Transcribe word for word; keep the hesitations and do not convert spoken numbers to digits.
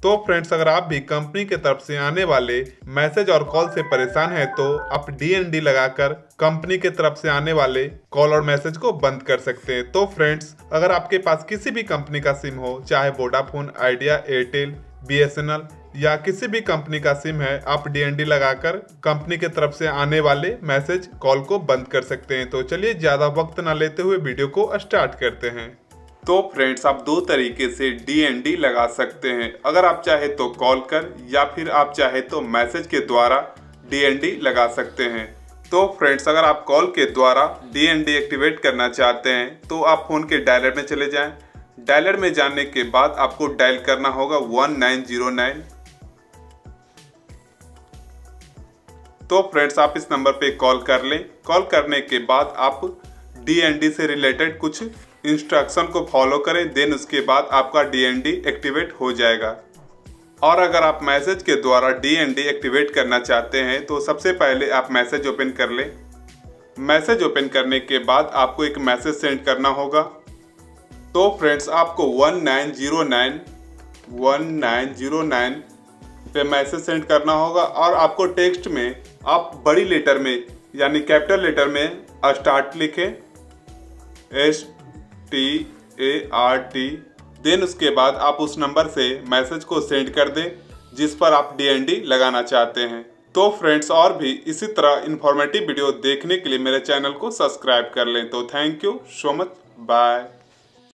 तो फ्रेंड्स, अगर आप भी कंपनी की तरफ से आने वाले मैसेज और कॉल से परेशान हैं तो आप डी एन डी लगाकर कंपनी की तरफ से आने वाले कॉल और मैसेज को बंद कर सकते हैं। तो फ्रेंड्स, अगर आपके पास किसी भी कंपनी का सिम हो, चाहे Vodafone, Idea, Airtel, B S N L या किसी भी कंपनी का सिम है, आप डी एन डी लगाकर कंपनी की तरफ से आने वाले मैसेज कॉल को बंद कर सकते हैं। तो चलिए ज्यादा वक्त ना लेते हुए वीडियो को स्टार्ट करते हैं। तो फ्रेंड्स, आप दो तरीके से डी एन डी लगा सकते हैं। अगर आप चाहे तो कॉल कर या फिर आप चाहे तो मैसेज के द्वारा डी एन डी लगा सकते हैं। तो फ्रेंड्स, अगर आप कॉल के द्वारा डी एन डी एक्टिवेट करना चाहते हैं तो आप फोन के डायलर में चले जाएं। डायलर में जाने के बाद आपको डायल करना होगा वन नाइन जीरो नाइन। तो फ्रेंड्स, आप इस नंबर पे कॉल कर लें। कॉल करने के बाद आप डी एन डी से रिलेटेड कुछ इंस्ट्रक्शन को फॉलो करें, देन उसके बाद आपका डी एन डी एक्टिवेट हो जाएगा। और अगर आप मैसेज के द्वारा डी एन डी एक्टिवेट करना चाहते हैं तो सबसे पहले आप मैसेज ओपन कर लें। मैसेज ओपन करने के बाद आपको एक मैसेज सेंड करना होगा। तो फ्रेंड्स, आपको one nine zero nine one nine zero nine पे मैसेज सेंड करना होगा और आपको टेक्स्ट में आप बड़ी लेटर में यानी कैपिटल लेटर में स्टार्ट लिखें, S T A R T. Then उसके बाद आप उस नंबर से मैसेज को सेंड कर दें जिस पर आप डी एन डी लगाना चाहते हैं। तो फ्रेंड्स, और भी इसी तरह इंफॉर्मेटिव वीडियो देखने के लिए मेरे चैनल को सब्सक्राइब कर लें। तो thank you so much, bye.